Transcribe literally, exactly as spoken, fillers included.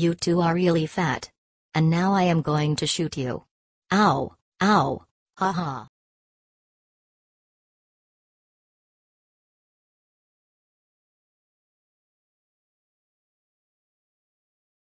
You two are really fat. And now I am going to shoot you. Ow, ow, ha ha.